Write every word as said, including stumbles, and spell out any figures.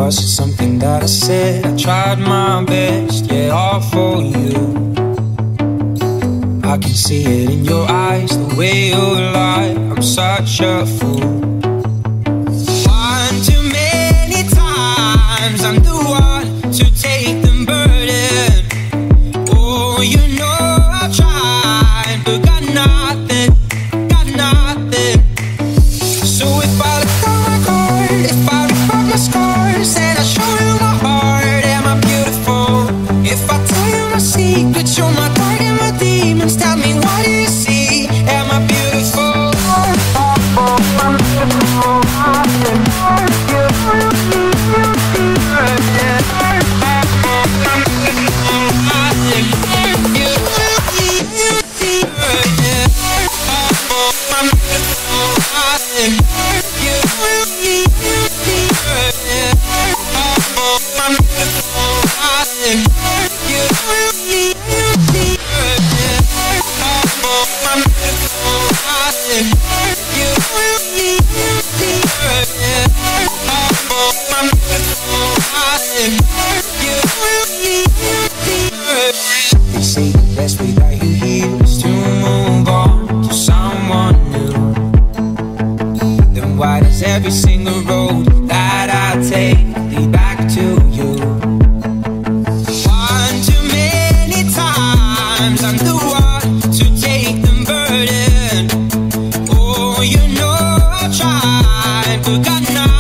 Was it something that I said? I tried my best, yeah, all for you. I can see it in your eyes, the way you lie. I'm such a fool. One too many times I'm the one to take the burden. Oh, you know I've tried, but got nothing, got nothing. So if I let go my guard, if I rip up my scars, and I show you my heart, am I beautiful? If I tell you my secrets, you're my dark and my demons, tell me what do you see? Am I beautiful? They say the best way that you heal is to move on to someone new. Then why does every single road that I take lead back to you? One too many times I'm the one to take the burden. Oh, you know I've tried, but got nothing.